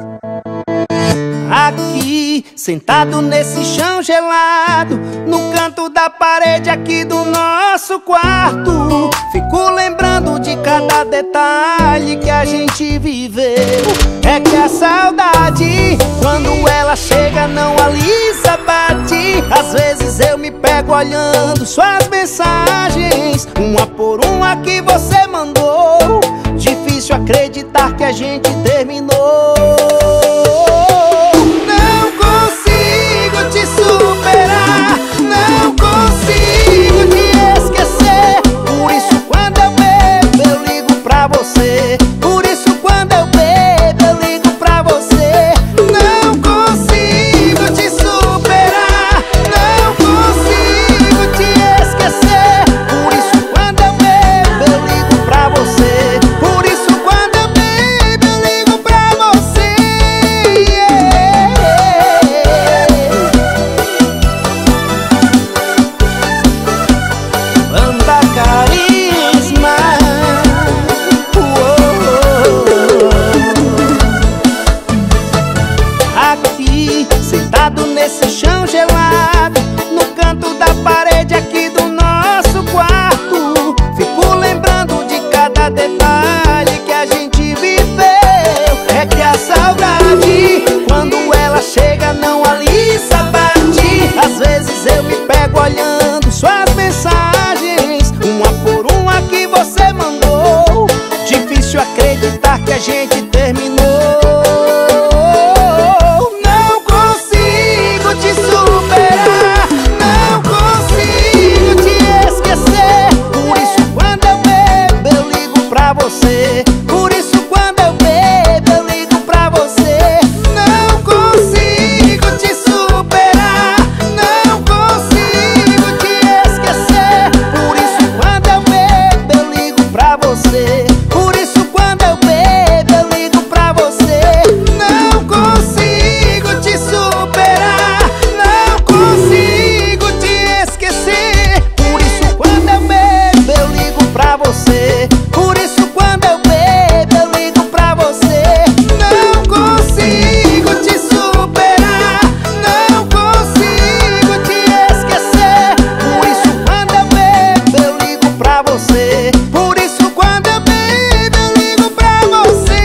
Aqui, sentado nesse chão gelado, no canto da parede aqui do nosso quarto, fico lembrando de cada detalhe que a gente viveu. É que a saudade, quando ela chega, não alisa, bate. Às vezes eu me pego olhando suas mensagens, uma por uma que você mandou. Difícil acreditar que a gente terminou. Não consigo te superar, não consigo te esquecer. Por isso quando eu bebo eu ligo pra você. Por isso quando eu bebo eu ligo pra você. Não consigo te superar, não consigo te esquecer. Por isso quando eu bebo eu ligo pra você. Por isso quando eu bebo eu ligo pra você. Banda Carisma. Aqui, sentado nesse chão gelado, no canto da parede aqui do nosso quarto, fico lembrando de cada detalhe que a gente viveu. É que a saudade, quando ela chega, não alisa, bate. Às vezes eu me pego olhando suas mensagens, uma por uma que você mandou. Difícil acreditar que a gente terminou. Não consigo te superar, não consigo te esquecer. Por isso quando eu bebo eu ligo pra você. Por isso quando eu bebo eu ligo pra você. Não consigo te superar, não consigo te esquecer. Por isso quando eu bebo eu ligo pra você. Por isso quando eu bebo eu ligo pra você. Não consigo te superar, não consigo te esquecer. Por isso quando eu bebo eu ligo pra você. Por isso quando eu bebo eu ligo pra você. Não consigo te superar, não consigo te esquecer. Por isso quando eu bebo eu ligo pra você. Por isso quando eu bebo eu ligo pra você.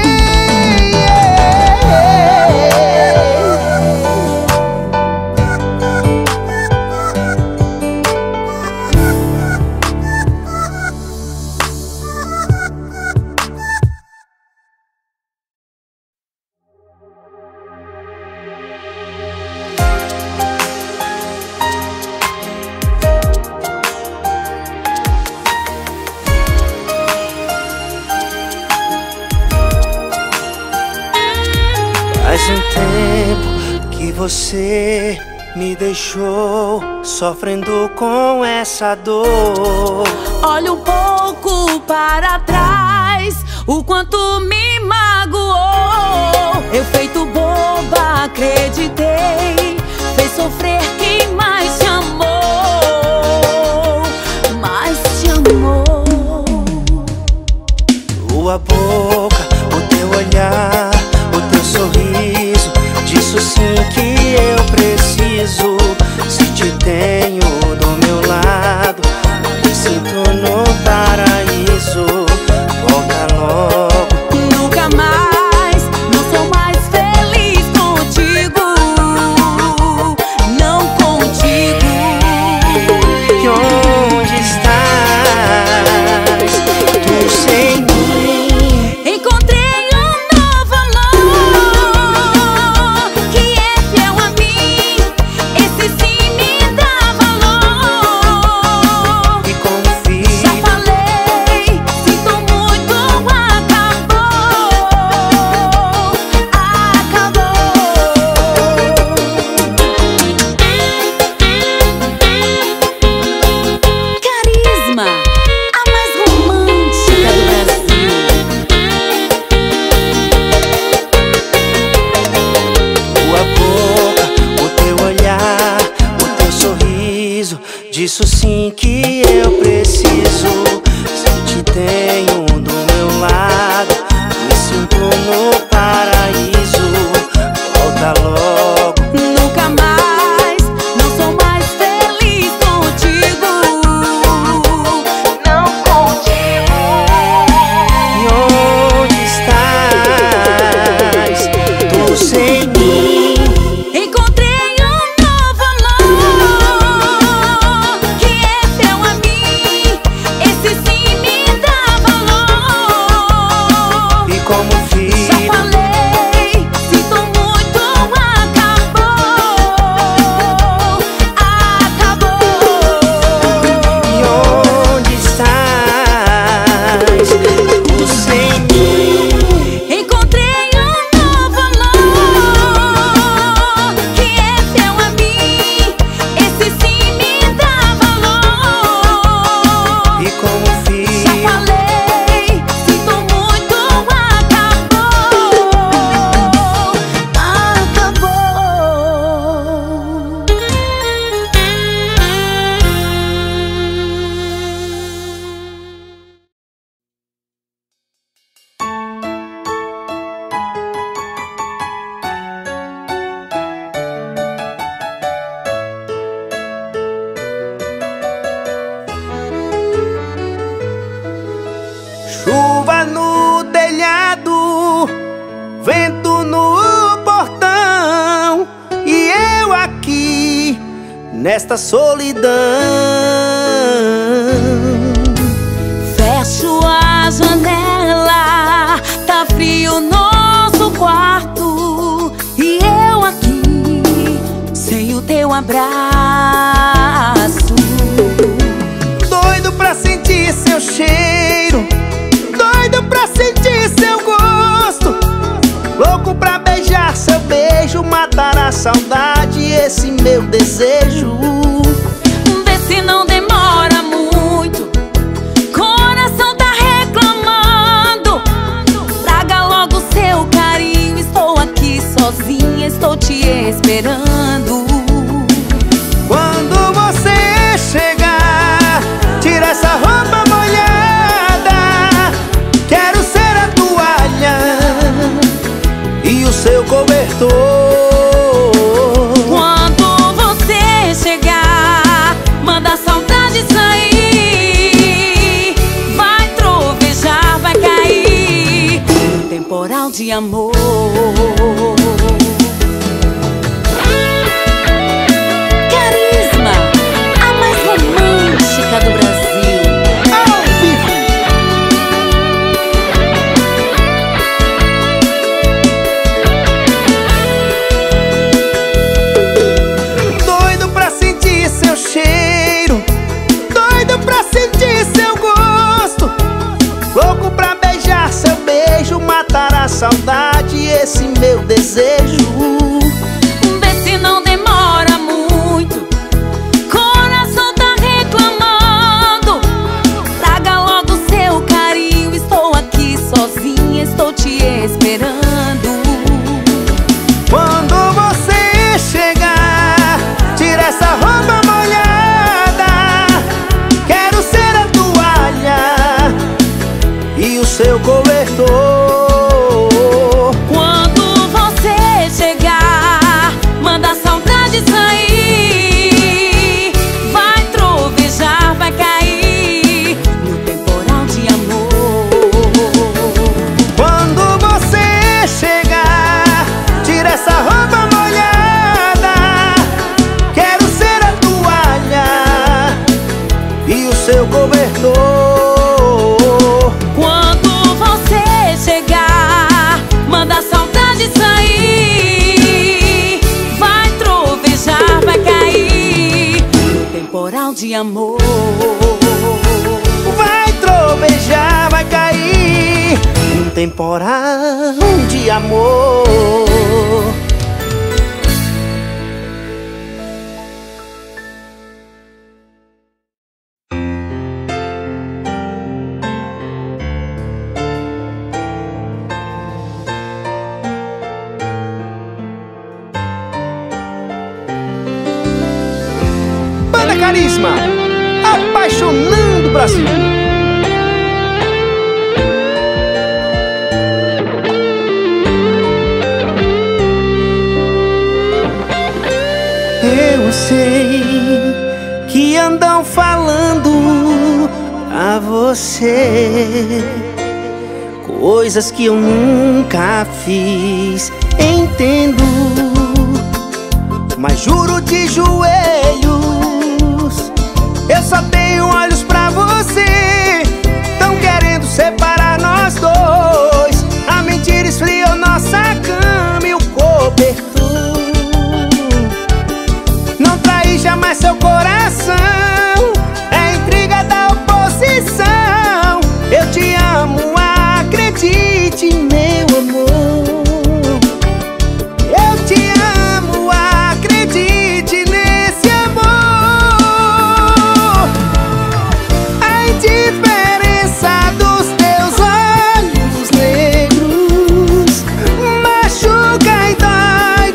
Faz um tempo que você me deixou sofrendo com essa dor. Olha um pouco para trás, o quanto me magoou. Eu feito boba, acreditei, fez sofrer quem mais te amou, mais te amou. Tua boca, o teu olhar, o teu sorriso, disso sim que eu preciso. Se te tenho do meu lado, me sinto no paraíso. Volta logo. Nunca mais, não sou mais feliz contigo, não contigo. E onde estás? Tu sem mim. Encontrei um novo amor que é fiel a mim. Esse sim me dá valor. E confio. Já falei, sinto muito, acabou, acabou. Carisma, a mais romântica do Brasil. Tua boca, o teu olhar, o teu sorriso, disso sim que eu preciso. Se te tenho do meu lado, me sinto no paraíso. nesta solidão. Fecho a janela, tá frio nosso quarto, e eu aqui sem o teu abraço. Doido pra sentir seu cheiro, doido pra sentir seu gosto, louco pra beijar seu beijo, matar a saudade, esse meu desejo. Vê se não demora muito, coração tá reclamando. Traga logo seu carinho, estou aqui sozinha, estou te esperando. Quando você chegar, tira essa roupa molhada, quero ser a toalha e o seu cobertor. Quando você chegar, manda a saudade sair. Vai trovejar, vai cair no temporal de amor. Carisma, a mais romântica do Brasil. Ao vivo. Doido pra sentir seu cheiro, doido pra sentir seu gosto, louco pra beijar seu beijo, matar a saudade, esse meu desejo. Vê se não demora muito, coração tá reclamando. Traga logo seu carinho, estou aqui sozinha, estou te esperando. Quando você chegar, tira essa roupa molhada, quero ser a toalha e o seu cobertor. Quando você chegar, manda a saudade sair. Vai trovejar, vai cair no temporal de amor. Quando você chegar, tira essa roupa molhada, quero ser a toalha e o seu cobertor. Quando você chegar, manda a saudade sair. Vai trovejar, vai cair no temporal de amor. Vai trovejar, vai cair um temporal de amor. Banda Carisma, apaixonando o Brasil. Eu sei que andam falando a você coisas que eu nunca fiz. Entendo, mas juro de joelhos, eu só tenho olhos pra você. Tão querendo separar nós dois, a mentira esfriou nossa cama e o cobertor. Não traí jamais seu coração, é intriga da oposição. Eu te amo, acredite, meu amor. Eu te amo, acredite nesse amor. A indiferença dos teus olhos negros machuca e dói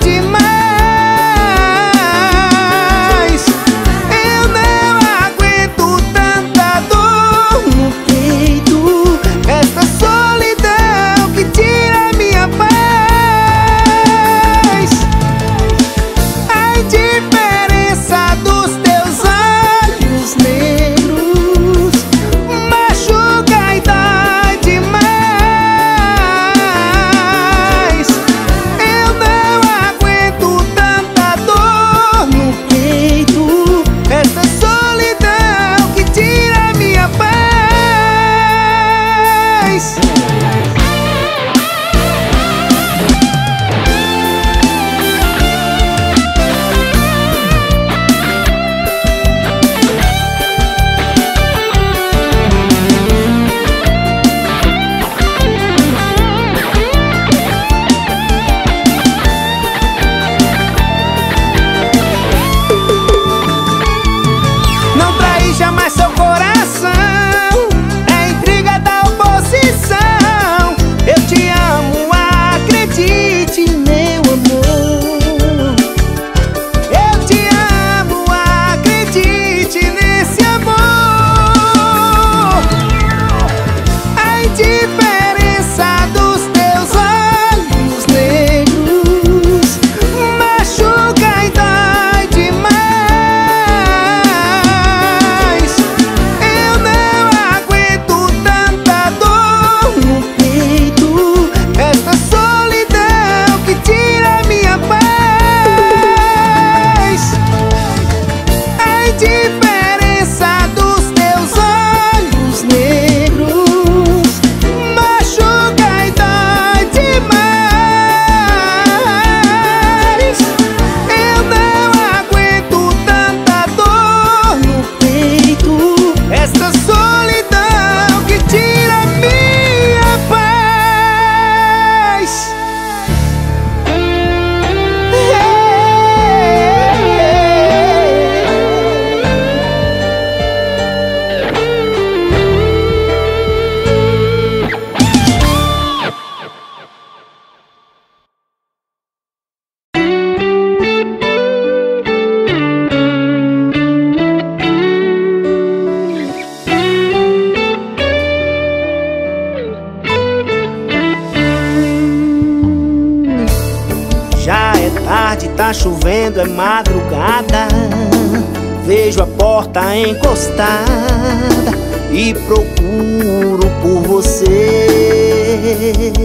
tarde, tá chovendo, é madrugada. Vejo a porta encostada e procuro por você.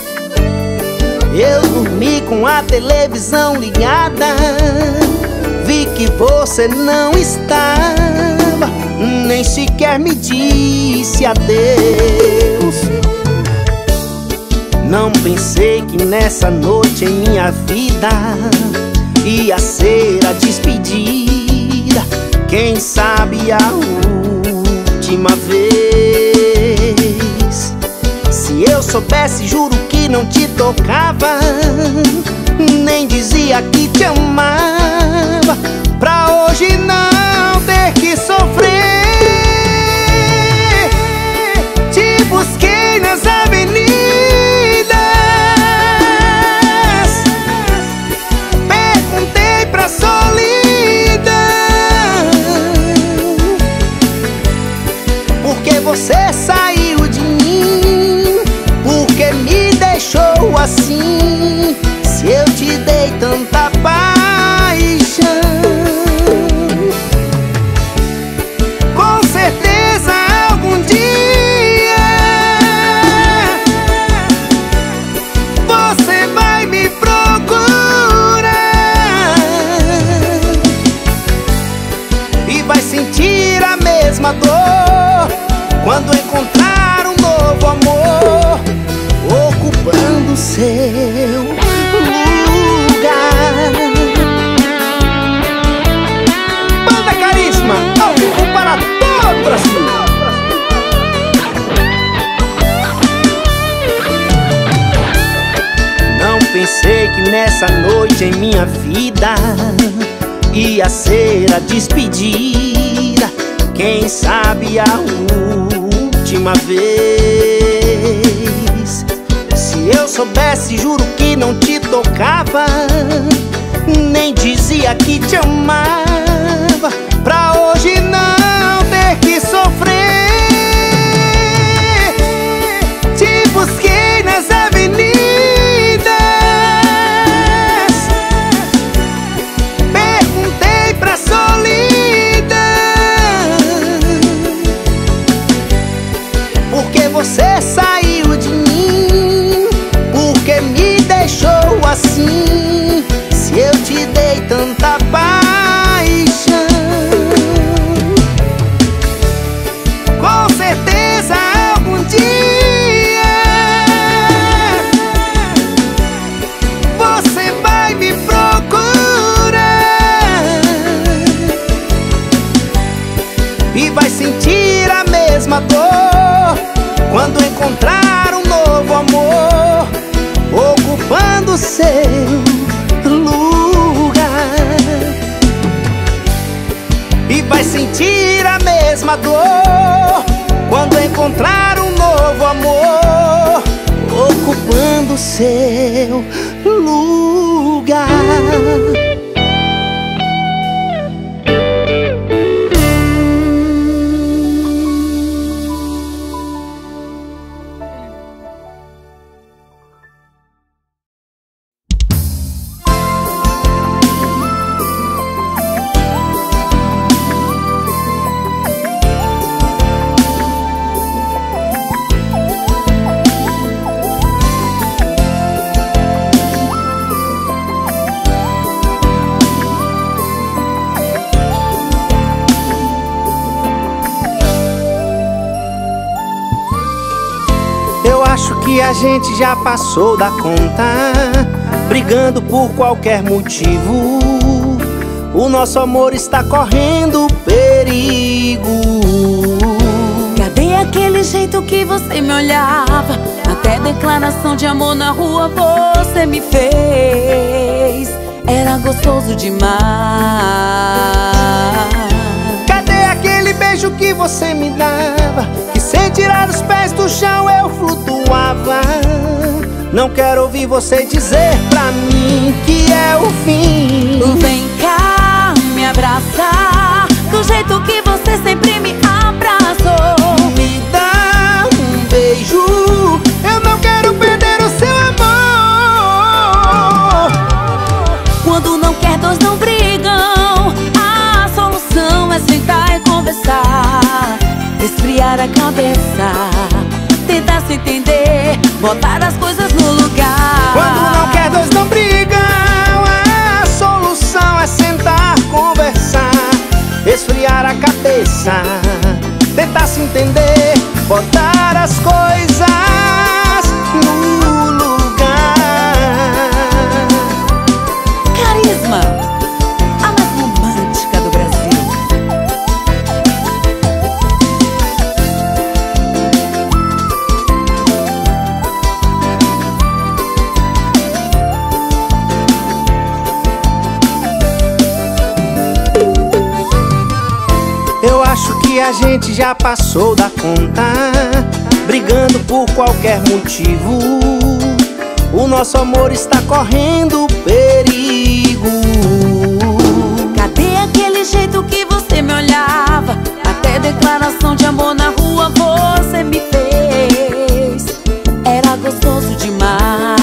Eu dormi com a televisão ligada, vi que você não estava, nem sequer me disse adeus. Não pensei que nessa noite em minha vida ia ser a despedida, quem sabe a última vez. Se eu soubesse, juro que não te tocava, nem dizia que te amava, pra hoje não ter que sofrer. Te busquei nas avenidas, perguntei pra solidão, porque você saiu de mim, porque me deixou assim, se eu te dei tanta paixão. Com certeza algum dia você vai me procurar e vai sentir a mesma dor quando encontrar um novo amor ocupando seu lugar. Banda Carisma, ao vivo para todo o Brasil. Não pensei que nessa noite em minha vida ia ser a despedida, quem sabe a última vez. Se eu soubesse, juro que não te tocava, nem dizia que te amava, pra hoje não ter que sofrer. Te busquei nas avenidas, perguntei pra solidão, porque você saiu de mim, porque me deixou assim, se eu te dei tanta paixão. Com certeza algum dia você vai me procurar e vai sentir a mesma dor quando encontrar um novo amor ocupando seu lugar. E vai sentir a mesma dor quando encontrar um novo amor ocupando seu lugar. Acho que a gente já passou da conta, brigando por qualquer motivo. O nosso amor está correndo perigo. Cadê aquele jeito que você me olhava? Até declaração de amor na rua você me fez. Era gostoso demais. Cadê aquele beijo que você me dava, que sem tirar os pés do chão eu flutuava? Não quero ouvir você dizer pra mim que é o fim. Vem cá me abraçar do jeito que você sempre me abraçou. Me dá um beijo, eu não quero perder o seu amor. Quando cabeça, tentar se entender, botar as coisas no lugar. Quando não quer, dois não brigam. A solução é sentar, conversar, esfriar a cabeça, tentar se entender, botar as coisas no lugar. Carisma, a mais romântica do Brasil. Eu acho que a gente já passou da conta, brigando por qualquer motivo. O nosso amor está correndo perigo. Cadê aquele jeito que você me olhava? Até declaração de amor na rua você me fez. Era gostoso demais.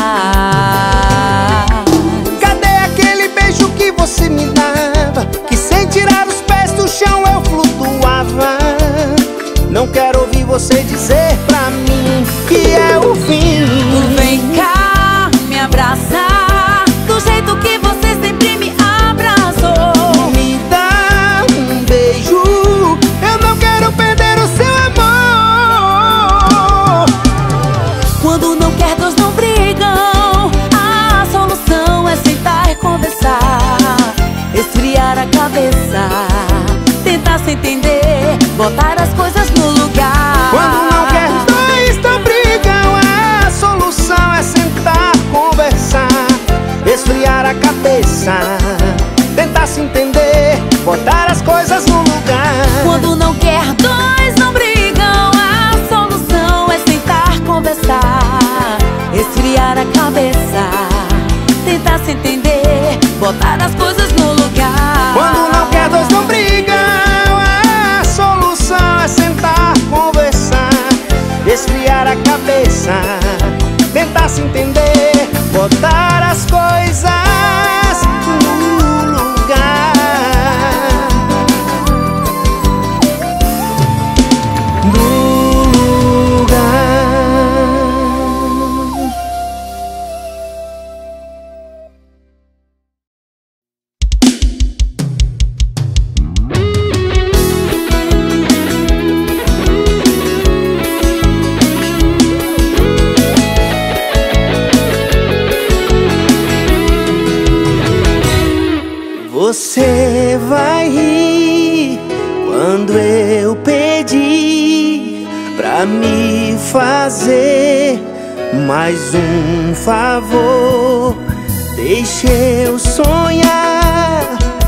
Cadê aquele beijo que você me dava, que sem tirar os pés do chão eu flutuava? Não quero ouvir você dizer pra mim que é o fim. Vem cá me abraçar do jeito que você sempre me abraçou. Me dá um beijo, eu não quero perder o seu amor. Quando não quer, dois não brigam. A solução é sentar e conversar, esfriar a cabeça, tentar se entender, botar as coisas no lugar. Quando não quer, dois não brigam. A solução é sentar, conversar, esfriar a cabeça, tentar se entender, botar as coisas no lugar. Quando não quer, dois não brigam. A solução é sentar, conversar, esfriar a cabeça, tentar se entender, botar as coisas no lugar. Quando não quer, dois não brigam. A solução é sentar, conversar, esfriar a cabeça, tentar se entender, botar as coisas no lugar. No lugar. Você vai rir quando eu pedir pra me fazer mais um favor. Deixa eu sonhar,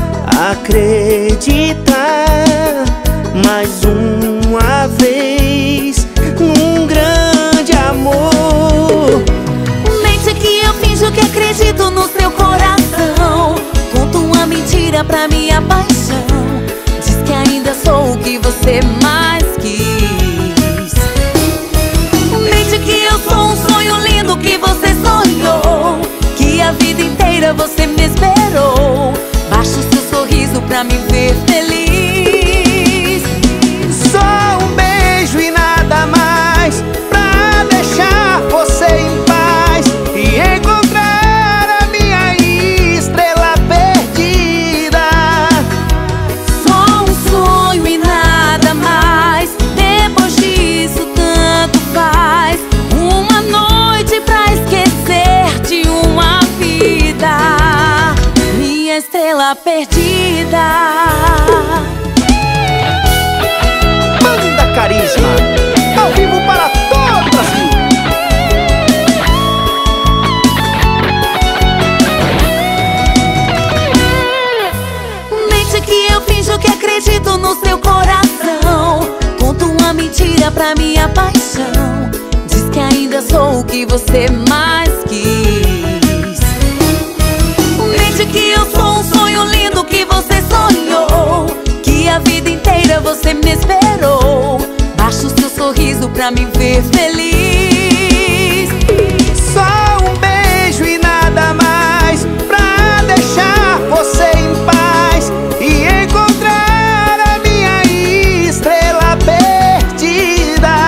acreditar mais uma vez num grande amor. Mente que eu finjo que acredito no seu coração, conto uma mentira pra minha paixão, diz que ainda sou o que você mais quis. Mente que eu sou um sonho lindo que você sonhou, que a vida inteira você me esperou. Baixa o seu sorriso pra me ver feliz. Só um beijo e nada mais, pra deixar você em paz e encontrar a minha estrela perdida. Só um sonho e nada mais, depois disso tanto faz. Uma noite pra esquecer de uma vida, minha estrela perdida. Banda Carisma, ao vivo para todo o Brasil. Mente que eu finjo que acredito no seu coração, conto uma mentira pra minha paixão, diz que ainda sou o que você mais quis. Mente que eu sou um sonho lindo que você sonhou, que a vida inteira você me esperou. Baixa o seu sorriso pra me ver feliz. Só um beijo e nada mais, pra deixar você em paz e encontrar a minha estrela perdida.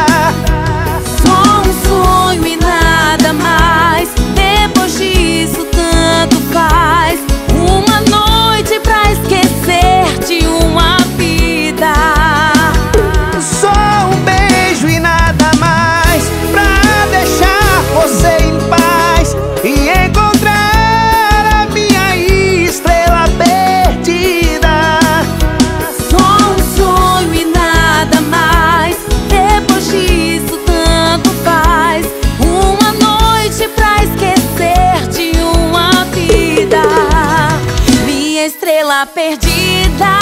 estrela perdida.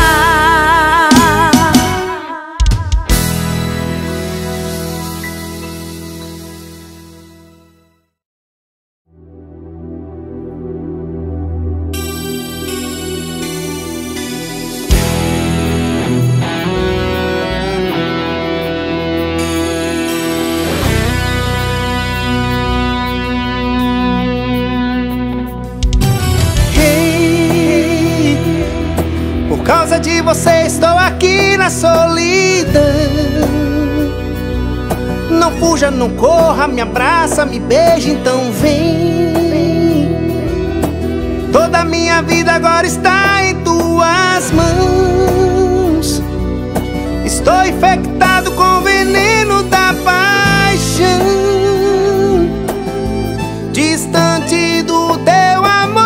Por causa de você estou aqui na solidão. Não fuja, não corra, me abraça, me beija, então vem. Toda minha vida agora está em tuas mãos. Estou infectado com o veneno da paixão, distante do teu amor.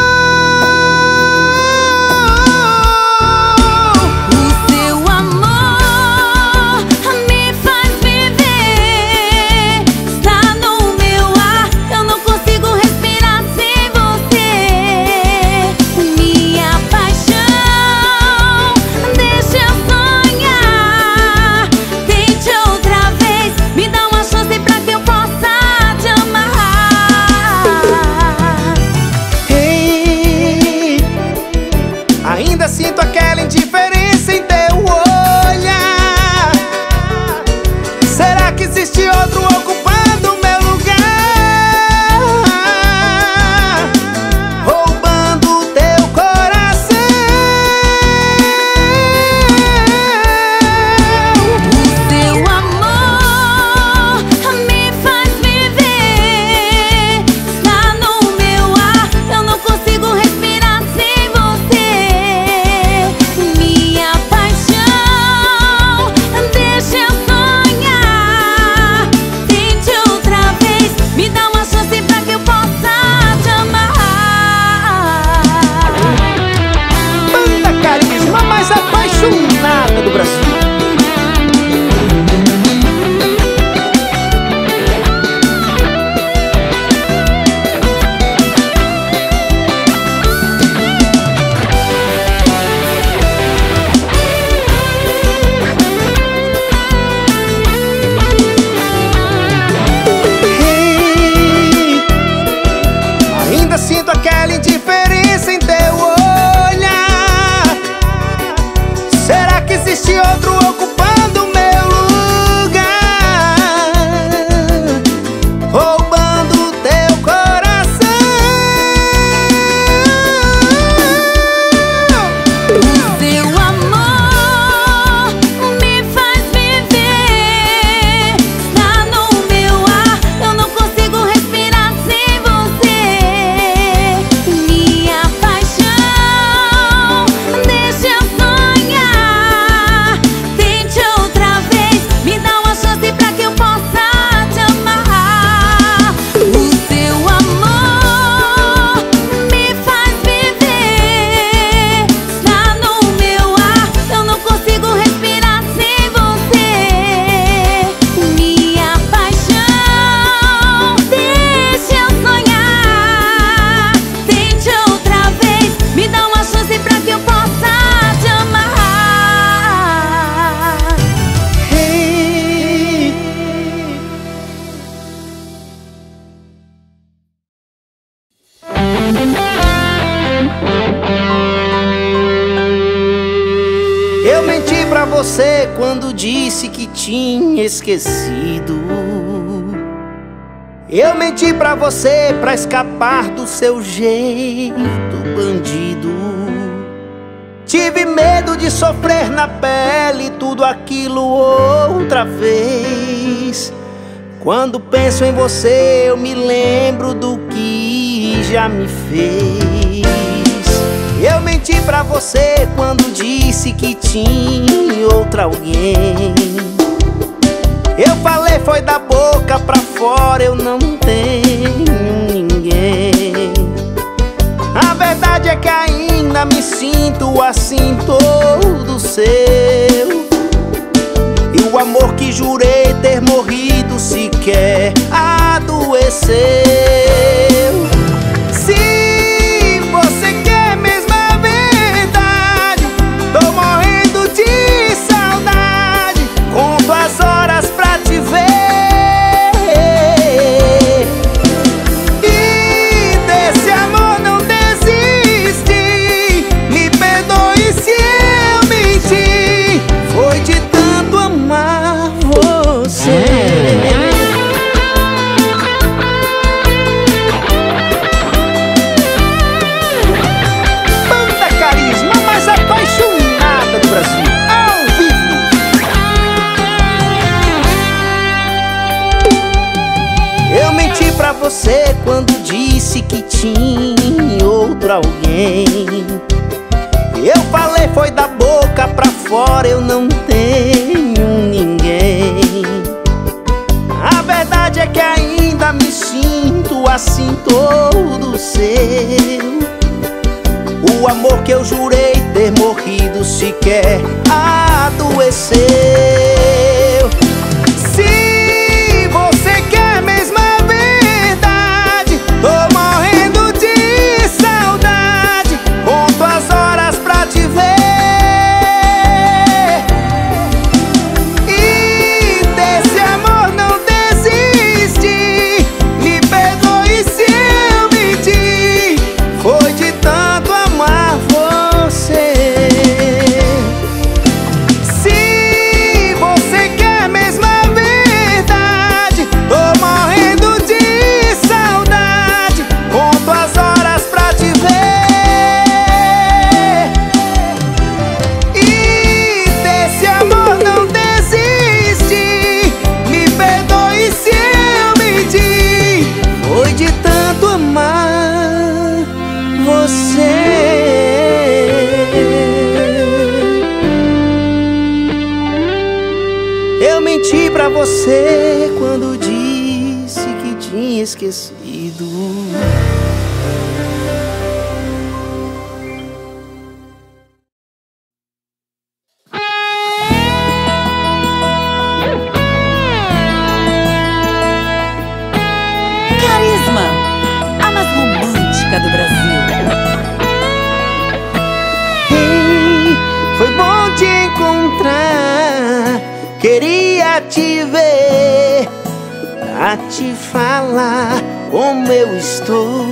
Sinto aquela indiferença em teu olhar. Será que existe outro ocupando o meu lugar, roubando teu coração? O teu amor me faz viver, está no meu ar, eu não consigo respirar sem você. Minha paixão, deixa eu sonhar. Tente outra vez, me dá uma chance pra que eu possa te amar. Banda Carisma mais apaixonada do Brasil. Ainda sinto aquela indiferença em teu olhar. Será que existe outro ocupando o meu lugar, roubando teu coração? O teu amor me faz viver, está no meu ar, eu não consigo respirar sem você. Minha paixão, deixa eu sonhar. Tente outra vez, me dá uma chance pra que eu possa te amar. O teu amor me faz viver, está no meu ar, eu não consigo respirar sem você. Minha paixão, deixa eu sonhar. Tente outra vez, me dá uma chance pra que eu possa te amar. Eu menti pra você quando disse que tinha esquecido. Eu menti pra você pra escapar do seu jeito bandido. Tive medo de sofrer na pele tudo aquilo outra vez. Quando penso em você eu me lembro do que já me fez. Eu menti pra você quando disse que tinha outra alguém. Eu falei foi da boca pra fora, eu não tenho ninguém. A verdade é que ainda me sinto assim todo seu. E o amor que jurei ter morrido sequer adoeceu. Se você quer mesmo ver por alguém. Eu falei foi da boca pra fora, eu não tenho ninguém. A verdade é que ainda me sinto assim todo seu. O amor que eu jurei ter morrido sequer adoeceu. Se você quer mesmo a verdade, tô morrendo de saudade, conto as horas pra te ver. E desse amor não desisti, me perdoe se eu mentir. Foi de tanto amar você. Se você quer mesmo a verdade, tô morrendo de saudade, conto as horas pra te ver. E desse amor não desisti, me perdoe se eu mentir. Foi de tanto amar você. Eu menti pra você quando disse que tinha esquecido. Carisma, a mais romântica do Brasil. Ei, foi bom te encontrar, queria te ver, pra te falar como eu estou.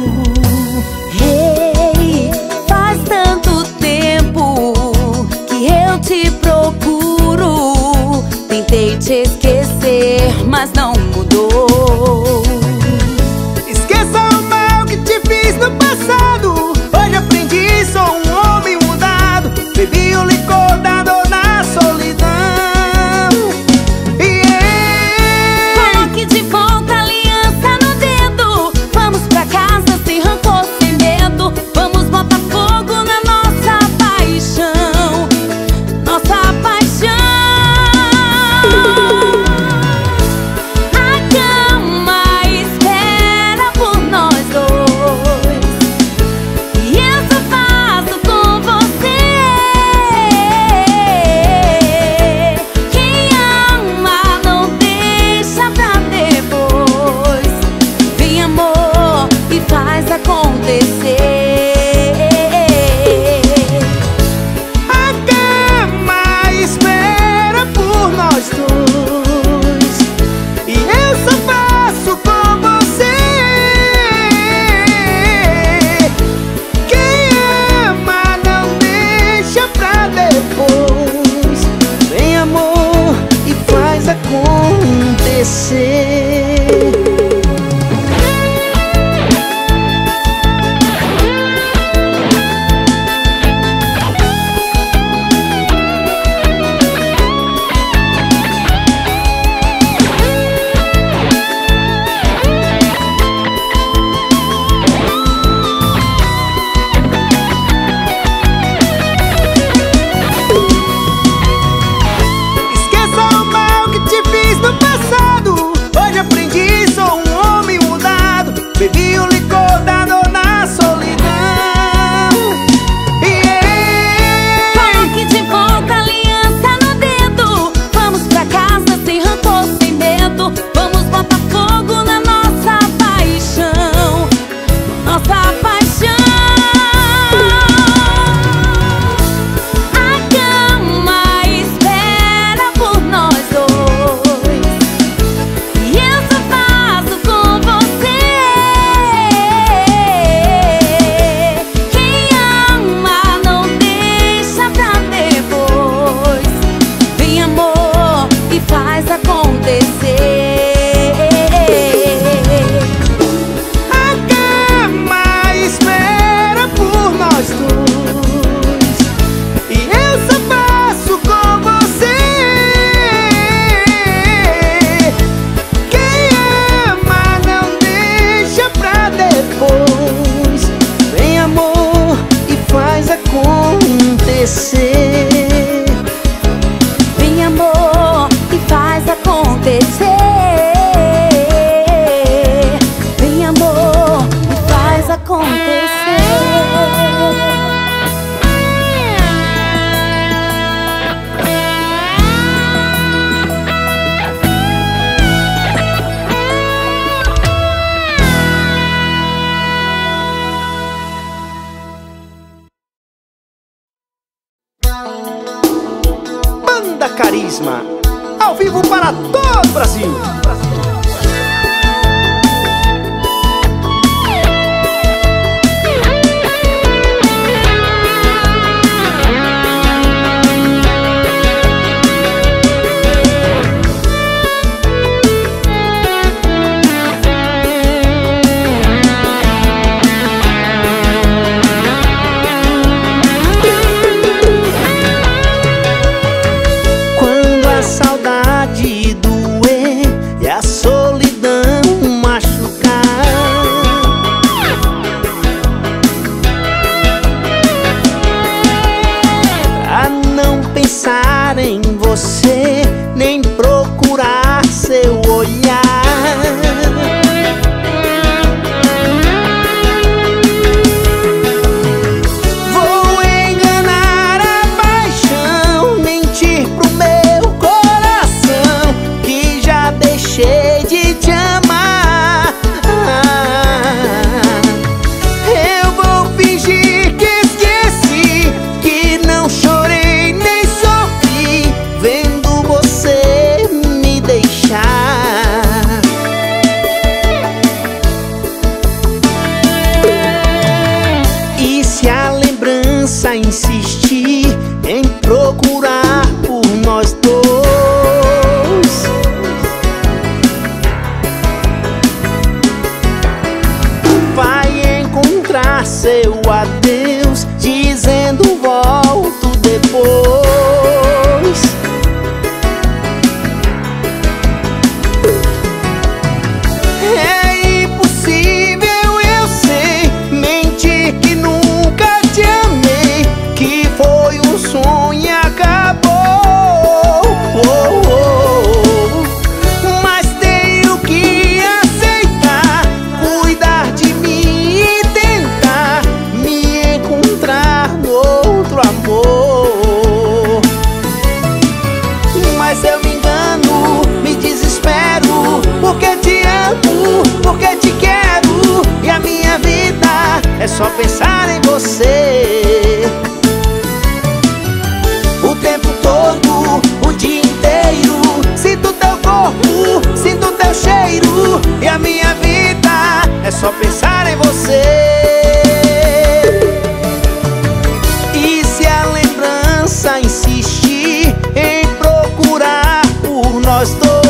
Hey, faz tanto tempo que eu te procuro. Tentei te esquecer, mas não mudou. Esqueça o mal que te fiz no passado. Hoje aprendi, sou um homem mudado. Bebi o licor da dor na solidão. Coloque de volta a aliança no dedo. Vamos pra casa sem rancor, sem medo. Vamos botar fogo na nossa paixão. Nossa paixão. faz acontecer. Vem, amor, e faz acontecer. Vem, amor, e faz acontecer. Banda Carisma, ao vivo para todo o Brasil. Em você, nem procurar seu olhar. Vou enganar a paixão, mentir pro meu coração que já deixei de te amar. Eu vou fingir que esqueci, que não chorei vendo você me deixar. E se a lembrança insistir em procurar por nós dois, vai encontrar seu adeus dizendo volto depois. Sonho acabou, mas tenho que aceitar, cuidar de mim e tentar me encontrar no outro amor. Mas eu me engano, me desespero, porque te amo, porque te quero, e a minha vida é só pensar em você. O tempo todo, o dia inteiro, sinto teu corpo, sinto teu cheiro, e a minha vida é só pensar em você. E se a lembrança insistir em procurar por nós dois,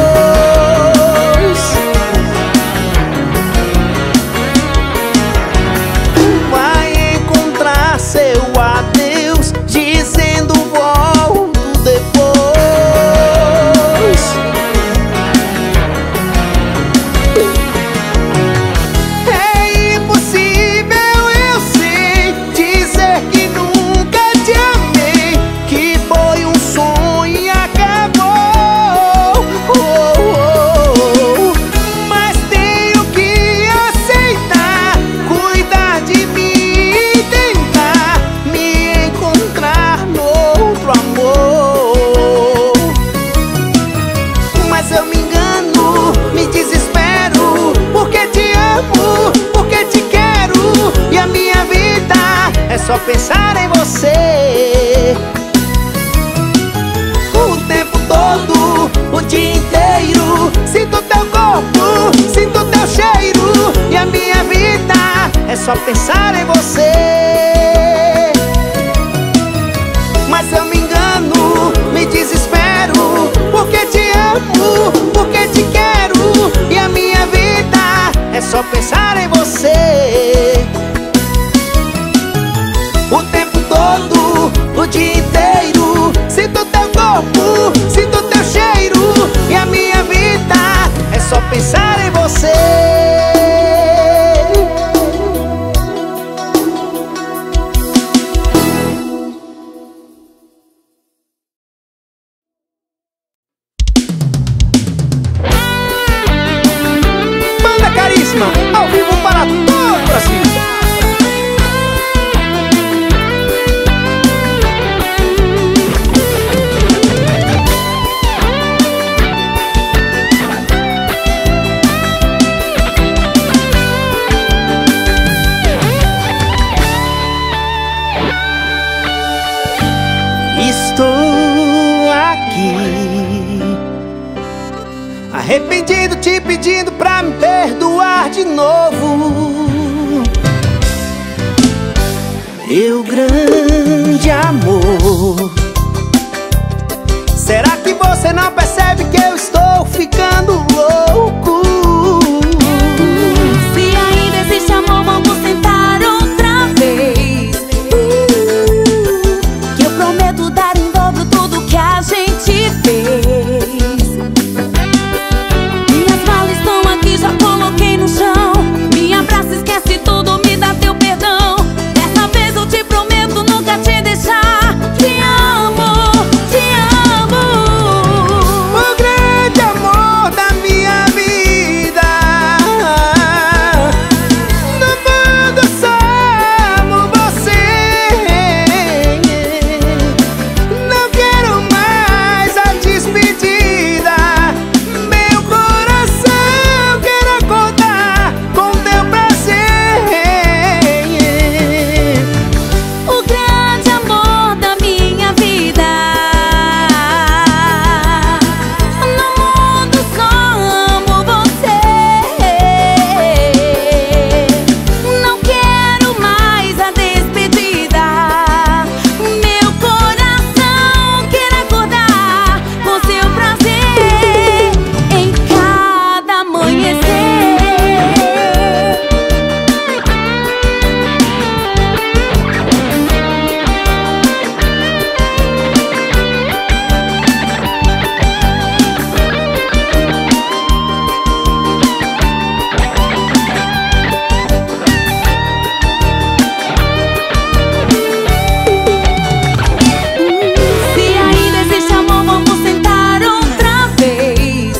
vai encontrar seu adeus dizendo volto depois. É impossível, eu sei, dizer que nunca te amei, que foi um sonho e acabou. Mas tenho que aceitar, cuidar de mim e tentar me encontrar no outro amor. Mas eu me engano, me desespero, porque te amo, porque te quero, e a minha vida é só pensar em você. O tempo todo, o dia inteiro, sinto teu corpo, sinto teu cheiro, e a minha vida é só pensar em você. Mas eu me engano, me desespero, porque te amo, porque te quero, e a minha vida é só pensar em você. O tempo todo, o dia inteiro, sinto teu corpo, sinto teu cheiro, e a minha vida é só pensar em você. arrependido, te pedindo pra me perdoar de novo. Meu grande amor, será que você não percebe que eu estou ficando louco? Se ainda existe amor, vamos tentar outra vez. Que eu prometo dar em dobro tudo que a gente fez. Minhas malas estão aqui, já coloquei no chão. Me abraça, esquece tudo, me dá teu perdão. Dessa vez eu te prometo nunca te deixar. Te amo, te amo. O grande amor da minha vida, no mundo só amo você. Não quero mais a despedida. Meu coração quer acordar com teu prazer. O grande amor da minha vida, no mundo só amo você. Não quero mais a despedida. Meu coração quer acordar com seu prazer em cada amanhecer. Se ainda existe amor, vamos tentar outra vez.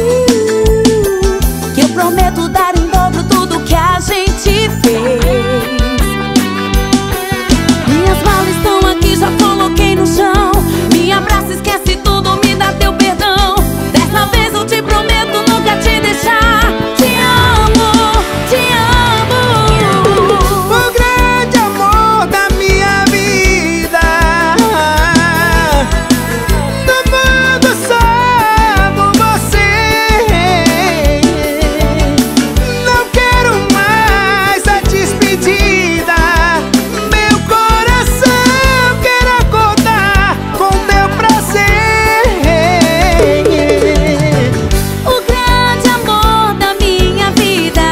Que eu prometo dar em dobro tudo que a gente fez. Minhas malas estão aqui, já coloquei no chão. Me abraça, esquece tudo, me dá teu perdão. Dessa vez eu te prometo nunca te deixar. Te amo, te amo. O grande amor da minha vida, no mundo só amo você. Não quero mais a despedida. Meu coração quer acordar com teu prazer. O grande amor da minha vida,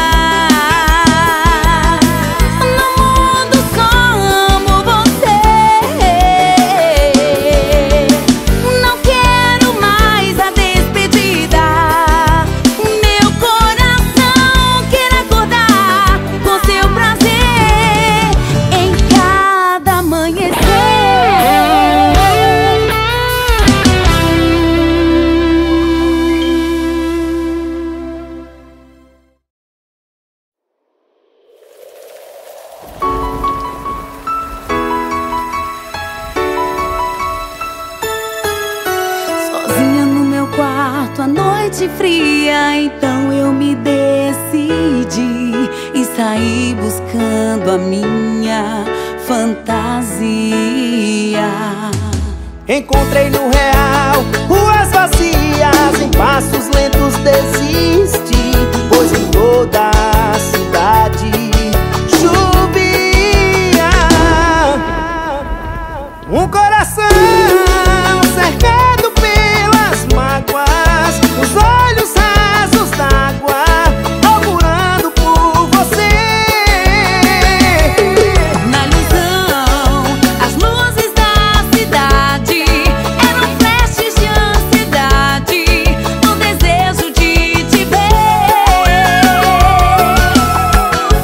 no mundo só amo você. Não quero mais a despedida. Meu coração quer acordar com seu prazer em cada amanhecer. Sozinha no meu quarto, a noite fria, então eu me decidi e saí buscando a minha fantasia. Encontrei no real ruas vazias, em passos lentos desisti, pois em toda a cidade chovia. Um coração cercado pelas mágoas, os olhos rasos d'água, procurando por você. Na ilusão, as luzes da cidade eram flashes de ansiedade, no desejo de te ver.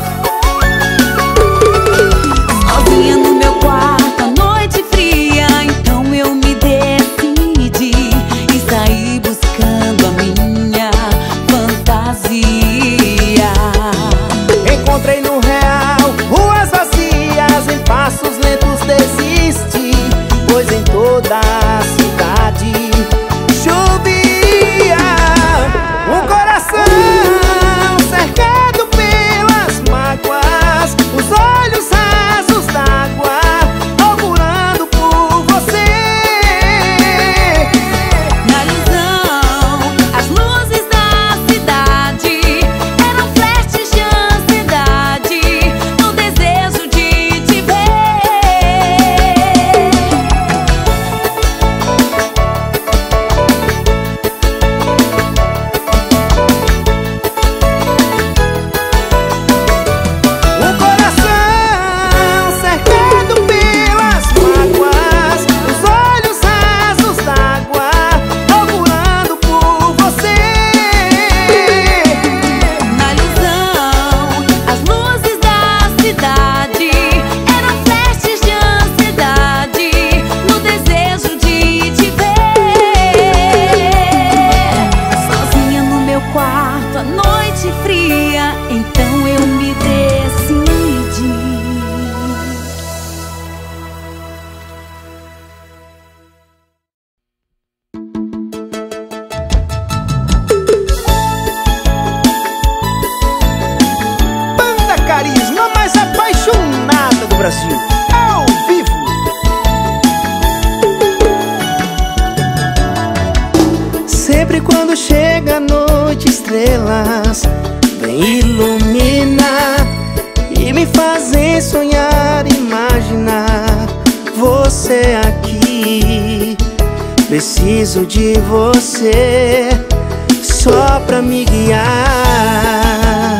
estrelas vem iluminar e me fazem sonhar, imaginar você aqui. Preciso de você só pra me guiar.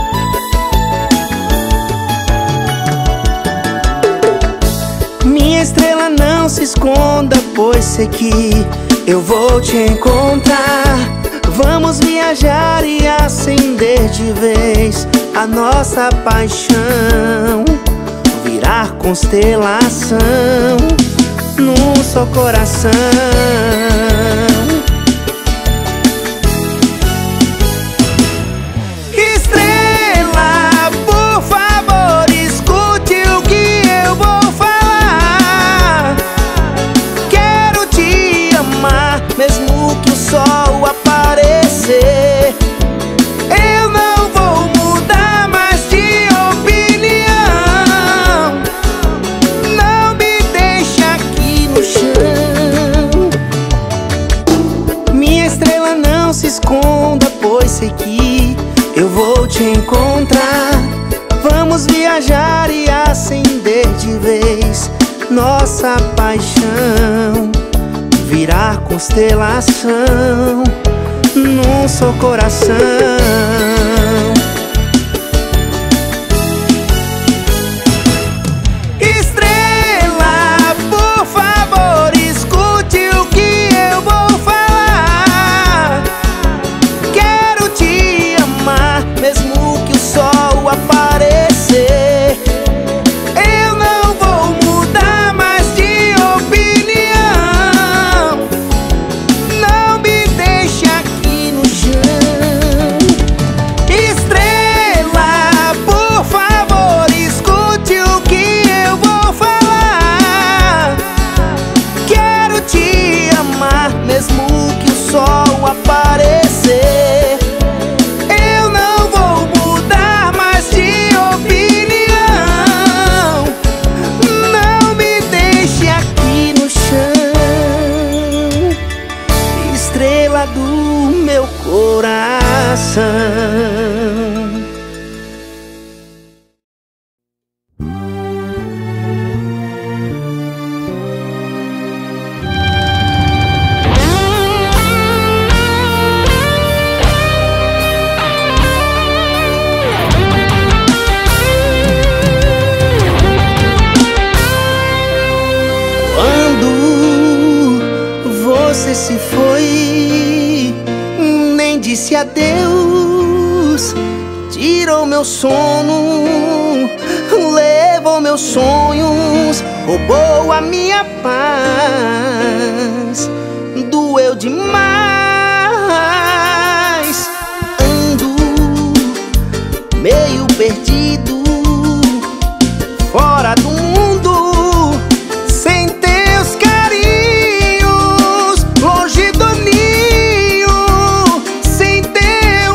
Minha estrela, não se esconda, pois sei que eu vou te encontrar. Vamos viajar e acender de vez a nossa paixão, virar constelação num só coração. Estrela, por favor, escute o que eu vou falar. Quero te amar, mesmo que o sol aparecer. Eu não vou mudar mais de opinião. Não me deixe aqui no chão. Minha estrela, não se esconda, pois sei que eu vou te encontrar. Vamos viajar e acender de vez nossa paixão, virar constelação num só coração. Estrela, por favor, escute o que eu vou falar. Quero te amar, mesmo que o sol aparecer. Eu não vou mudar mais de opinião. Não me deixe aqui no chão. Estrela, por favor, escute o que eu vou falar. Quero te amar, mesmo que o sol aparecer. Eu não vou mudar mais de opinião. Não me deixe aqui no chão. Estrela do meu coração. Quando você se foi, nem disse adeus, tirou meu sono, levou meus sonhos, roubou a minha paz. Doeu demais. Ando meio perdido, fora do mundo, sem teus carinhos, longe do ninho, sem teu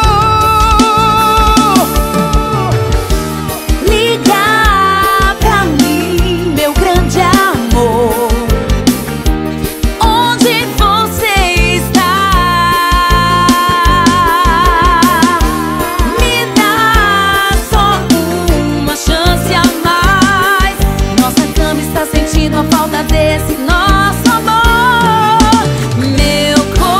amor. Liga pra mim, meu grande amor. Onde você está? Me dá só uma chance a mais. Nossa cama está sentindo a falta desse nosso amor. Meu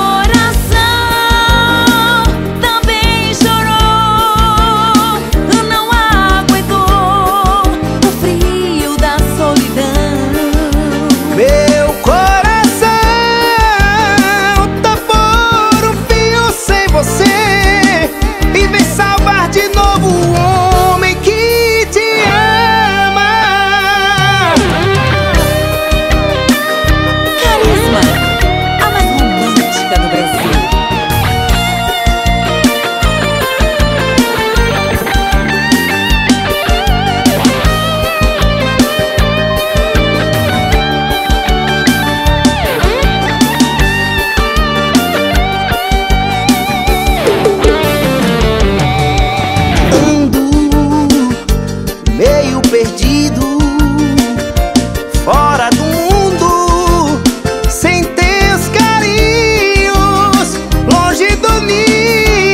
coração também chorou, não aguentou o frio da solidão. Meu coração tá por um fio sem você, e vem salvar de novo o homem que te ama. Carisma, a mais romântica do Brasil. Ando meio perdido, fora do mundo, sem teus carinhos, longe do ninho.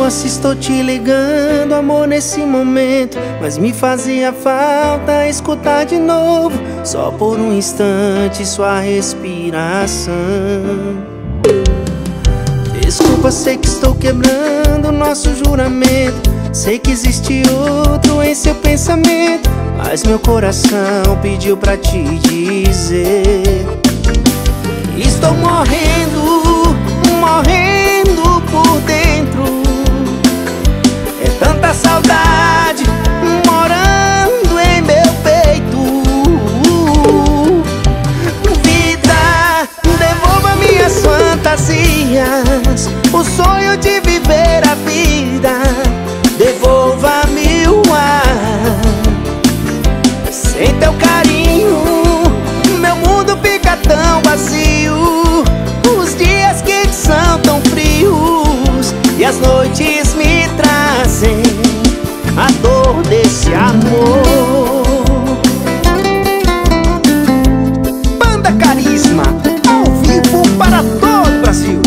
Perdoa se estou te ligando, amor, nesse momento, mas me fazia falta escutar de novo, só por um instante, sua respiração. Desculpa, sei que estou quebrando nosso juramento, sei que existe outro em seu pensamento, mas meu coração pediu pra te dizer: estou morrendo, morrendo por dentro. É tanta saudade morando em meu peito. Vida, devolva minhas fantasias, o sonho de viver a vida. Devolva-me o ar. Sem teu carinho, meu mundo fica tão vazio. Os dias que são tão frios e as noites me trazem a dor desse amor. Banda Carisma, ao vivo para todo o Brasil.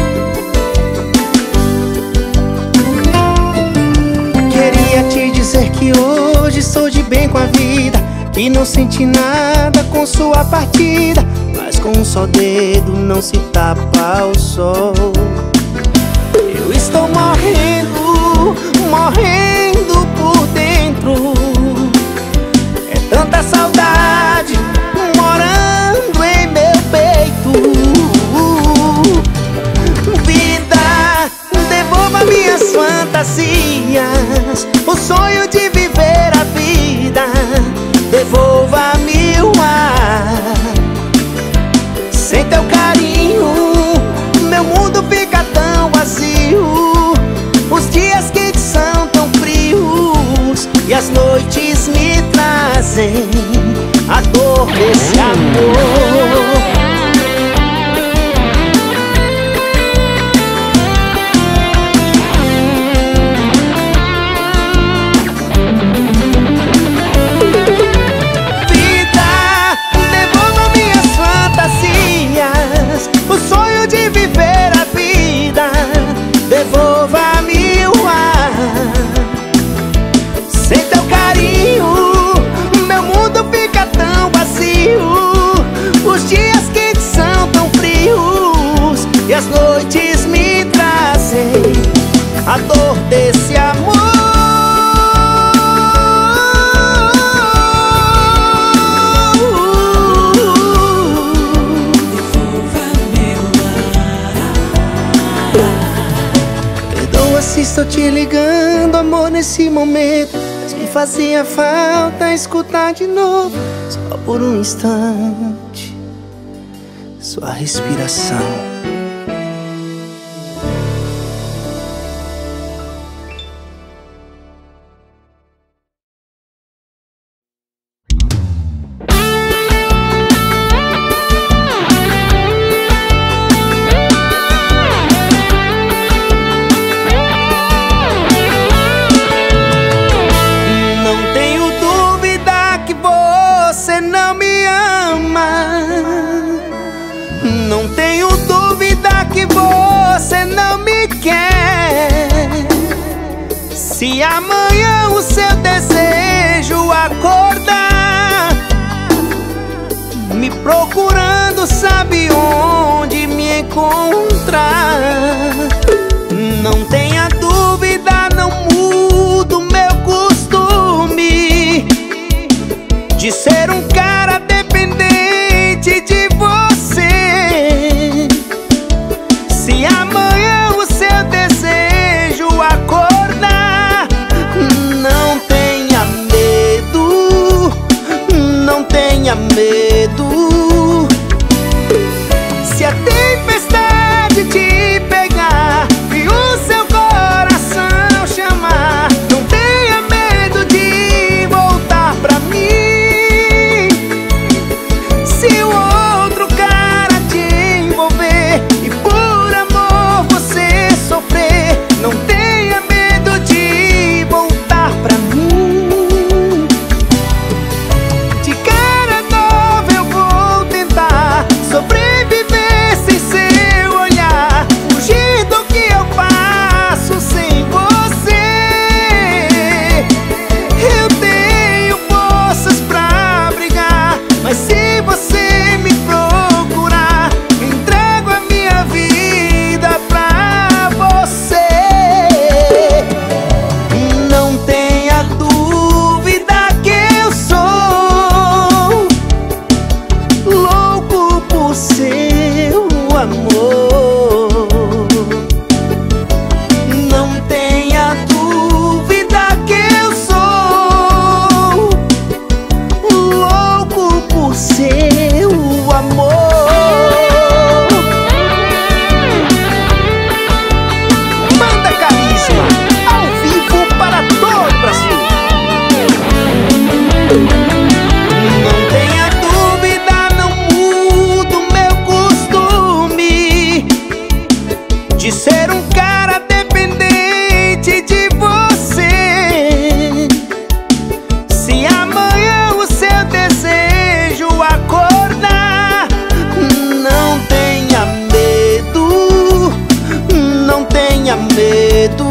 Queria te dizer que hoje estou de bem com a vida, que não senti nada com sua partida, mas com um só dedo não se tapa o sol. Eu estou morrendo, morrendo por dentro. É tanta saudade morando em meu peito. Vida, devolva minhas fantasias, o sonho de viver a vida. Devolva-me o ar. Sem teu carinho, meu mundo fica tão vazio. Os dias que são tão frios e as noites me trazem a dor desse amor. O sonho de viver a vida. Devolva-me o ar. Sem teu carinho, meu mundo fica tão vazio. Os dias que são tão frios e as noites me trazem a dor desse amor. Se estou te ligando, amor, nesse momento, mas me fazia falta escutar de novo, só por um instante, sua respiração. Não tenho dúvida que você não me quer. Se amanhã o seu desejo acordar, me procurando, sabe onde me encontrar. Não tenha dúvida, não mudo meu costume de ser um cara dependente de você. Se amanhã o seu desejo acordar, não tenha medo, não tenha medo. Se a tempestade te pegar e o seu coração chamar, não tenha medo de voltar pra mim. Mas se você me procurar, entrego a minha vida pra você. Não tenha dúvida que eu sou louco por seu amor. Não tenha dúvida que eu sou louco por seu amor. Banda Carisma, ao vivo para todo o Brasil. Não tenha dúvida, não mudo meu costume de ser um cara dependente de você. Se amanhã o seu desejo acordar, não tenha medo, não tenha medo.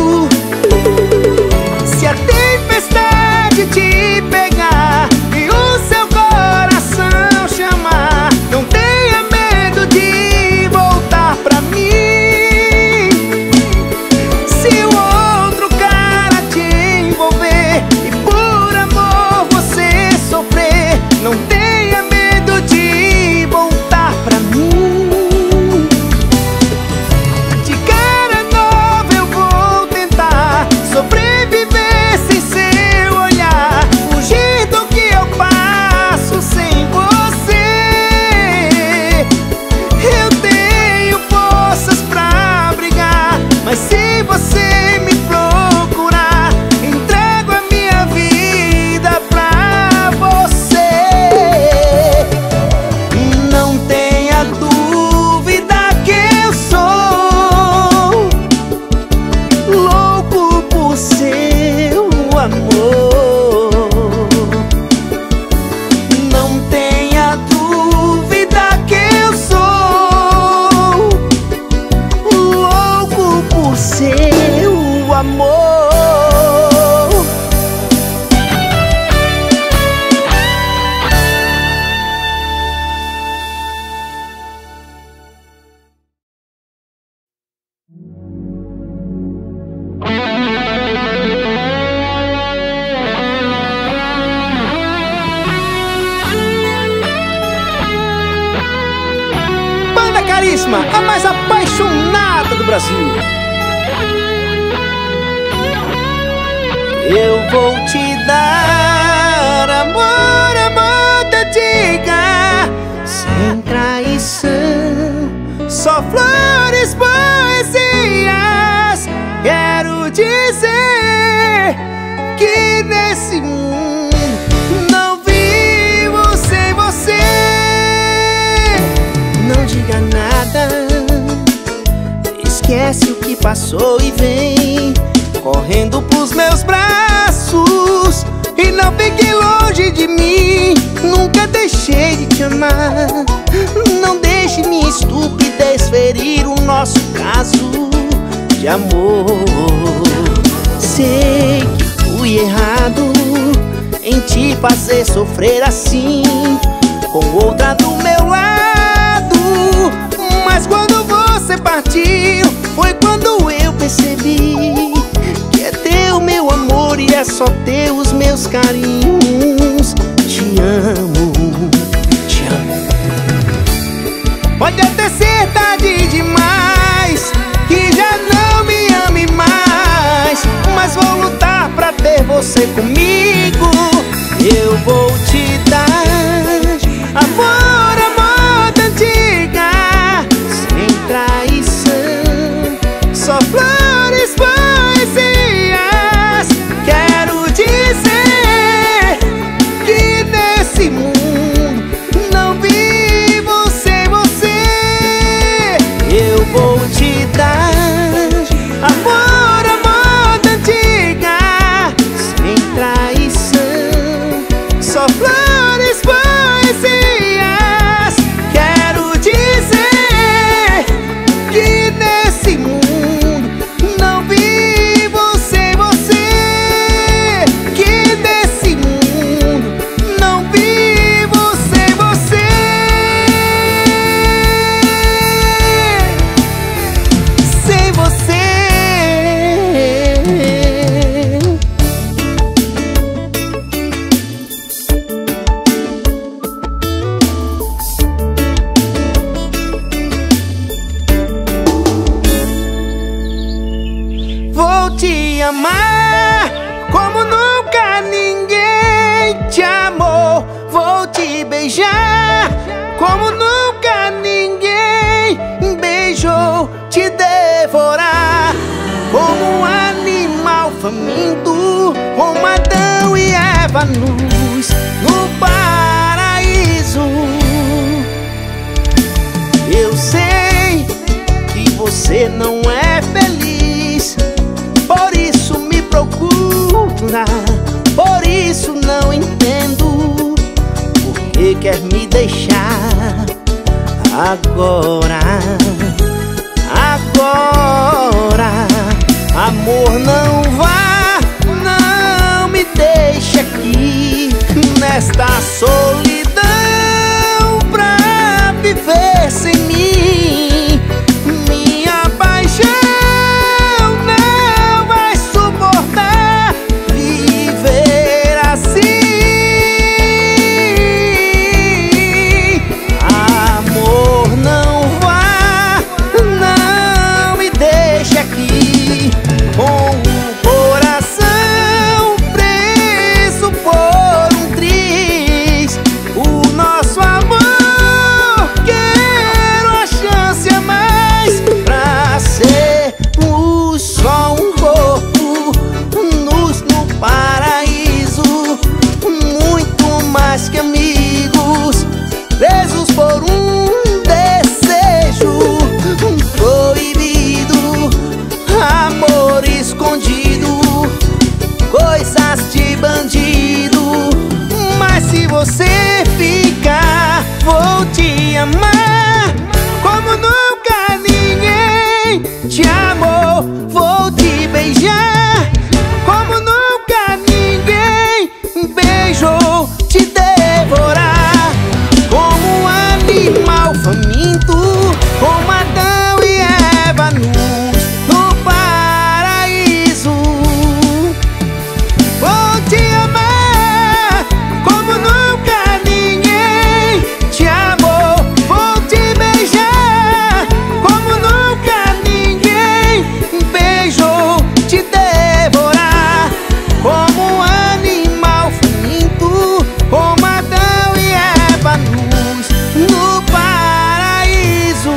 Se a tempestade te pegar e o seu coração chamar, não tenha medo de voltar pra mim. Se o outro cara te envolver e por amor você sofrer, não tenha medo de voltar pra mim. De cara nova eu vou tentar sobreviver sem seu olhar, fugir do que eu passo sem você. Eu tenho forças pra brigar, mas se você me procurar, entrego a minha vida pra você. Não tenha dúvida que eu sou louco por seu amor. Não tenha dúvida que eu sou louco por seu amor. Banda Carisma, a mais apaixonada do Brasil. Eu vou te dar amor, amor da antiga, sem traição, só flores, poesias. Quero dizer que nesse mundo não vivo sem você. Não diga nada, esquece o que passou e vem correndo pros meus braços. E não fique longe de mim, nunca deixei de te amar. Não deixe minha estupidez ferir o nosso caso de amor. Sei que fui errado em te fazer sofrer assim, com outra do meu lado. Mas quando você partiu, foi quando eu percebi que é teu meu amor e é só teu os meus carinhos. Te amo, te amo. Pode até ser tarde demais, que já não me ame mais, mas vou lutar pra ter você comigo. Eu vou te dar amor, amor da antiga, sem traição, só flores, poesias. Quero dizer que nesse mundo não vivo sem você. Eu vou te dar amor, amor da antiga, sem traição. te amou, vou te beijar como nunca ninguém beijou, te devorar como um animal faminto, como Adão e Eva nus no paraíso. Eu sei que você não é feliz, por isso me procura, por isso não entendo por que quer me deixar agora. Agora, amor, não vá, não me deixe aqui nesta solidão pra viver sem mim. Minha paixão não vai suportar viver assim. Amor, não vá, não me deixe aqui com o coração preso por um triz. O nosso amor, quero a chance a mais pra sermos só um corpo nus no paraíso, muito mais que amigos, presos por um desejo proibido, amor escondido, coisas de bandido. Mas se você ficar, vou te amar como nunca ninguém te amou, vou te beijar como nunca ninguém beijou, te devorar como um animal faminto, como Adão e Eva nus no paraíso. Vou te amar como nunca ninguém te amou, vou te beijar como nunca ninguém beijou, te devorar como um animal faminto, como Adão e Eva nus no paraíso.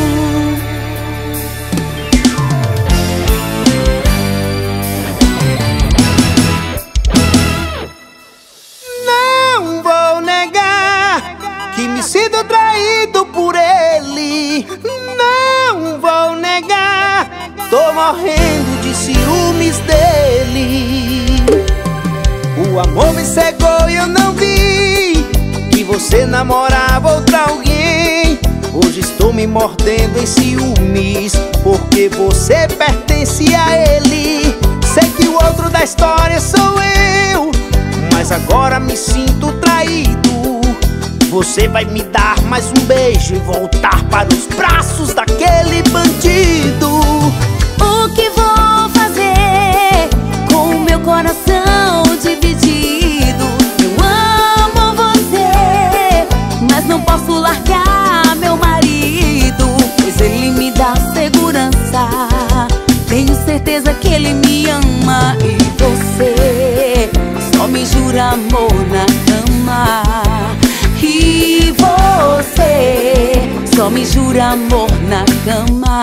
Não vou negar que me sinto traído por ele. Não vou negar, tô morrendo de ciúmes dele. O amor me cegou e eu não vi que você namorava outra alguém. Hoje estou me mordendo em ciúmes, porque você pertence a ele. Sei que o outro da história sou eu, mas agora me sinto traído. Você vai me dar mais um beijo e voltar para os braços daquele bandido. O que vou fazer com o meu coração dividido? Eu amo você, mas não posso largar meu marido, pois ele me dá segurança. Tenho certeza que ele me ama e você só me jura amor na cama. E você só me jura amor na cama.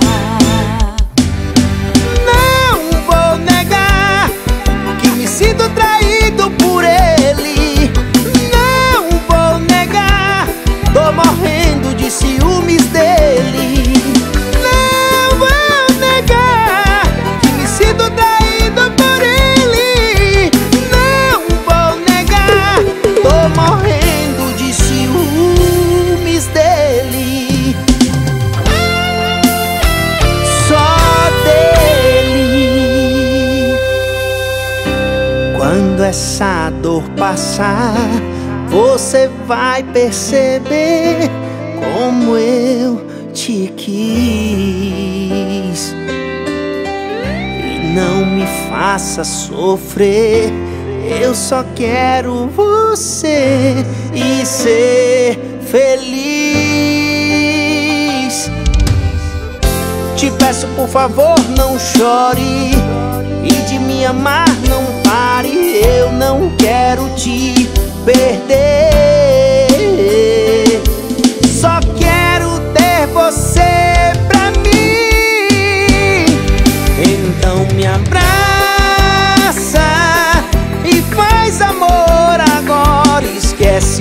Não vou negar que me sinto traído por ele. Não vou negar, tô morrendo de ciúmes dele. Não vou negar que me sinto traído por ele. Não vou negar, tô morrendo de ciúmes dele. Só dele. Quando essa dor passar, você vai perceber como eu te quis. E não me faça sofrer, eu só quero você e ser feliz. Te peço por favor, não chore, e de me amar não pare. pare, eu não quero te perder. Só quero ter você pra mim. Então me abraça e faz amor agora. Esquece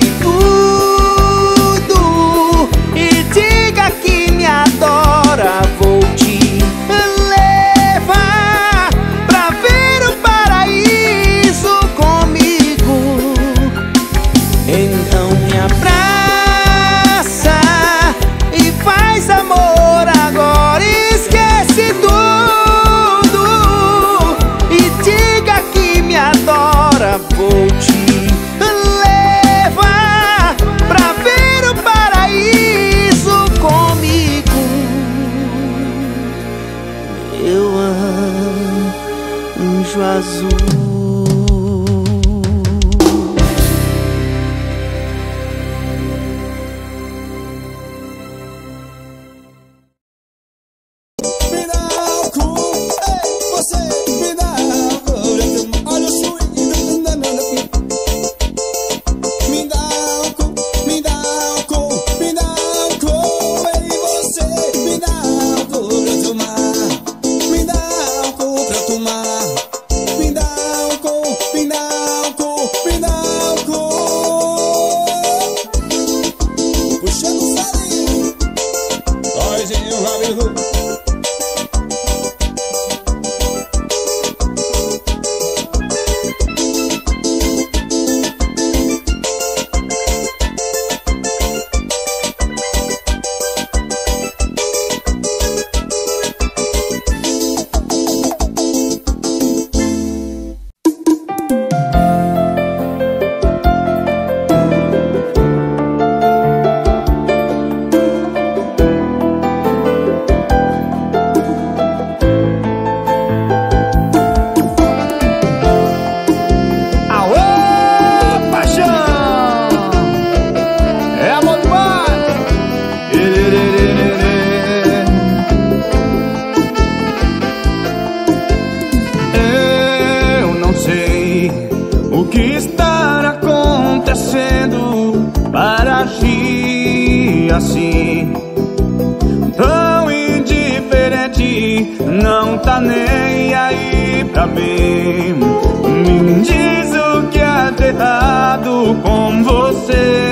tudo e diga que me adora. Vou te levar pra ver o paraíso comigo. Então me abraça e faz amor agora. Esquece tudo e diga que me adora. Vou te levar pra ver o paraíso comigo. Meu anjo azul. Assim, tão indiferente, não tá nem aí pra mim. Me diz o que é de errado com você.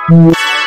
Música